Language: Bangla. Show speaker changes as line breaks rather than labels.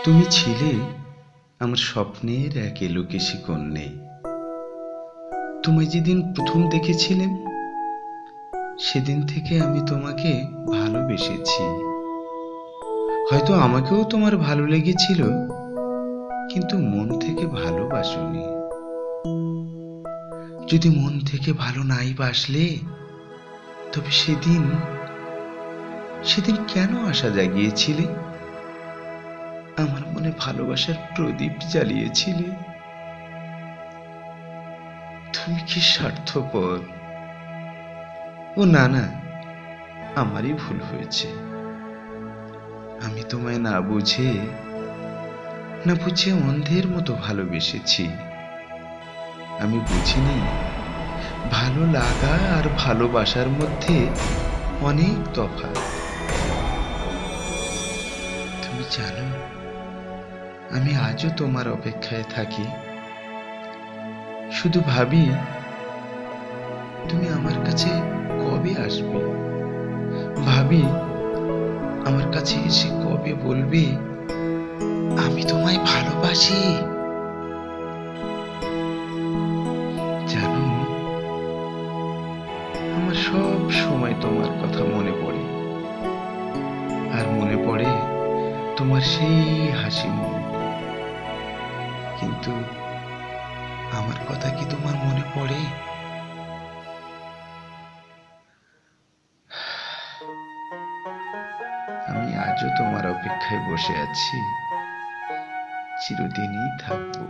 তুমি ছিলে আমার স্বপ্নের এক এলোকেশী কন্যে। তোমায় যেদিন প্রথম দেখেছিলাম সেদিন থেকে আমি তোমাকে ভালোবেসেছি। হয়তো আমাকেও তোমার ভালো লেগেছিল, কিন্তু মন থেকে ভালোবাসোনি। যদি মন থেকে ভালো নাই বাসলে, তবে সেদিন সেদিন কেন আশা জাগিয়েছিলে? আমার মনে ভালোবাসার প্রদীপ জ্বালিয়েছিলে। তুমি কি স্বার্থপর! ও না না, আমারই ভুল হয়েছে। আমি তোমায় না বুঝে অন্ধের মতো ভালোবেসেছি। আমি বুঝিনি ভালো লাগা আর ভালোবাসার মধ্যে অনেক তফাৎ। তুমি জানো, আমি আজও তোমার অপেক্ষায় থাকি। শুধু ভাবি তুমি আমার কাছে কবে আসবে। ভাবি আমার কাছে এসে কবে বলবে আমি তোমায় ভালোবাসি। জানো, আমার সব সময় তোমার কথা মনে পড়ে, আর মনে পড়ে তোমার সেই হাসি মুখ। কিন্তু আমার কথা কি তোমার মনে পড়ে? আমি আজও তোমার অপেক্ষায় বসে আছি, চিরদিনই থাকবো।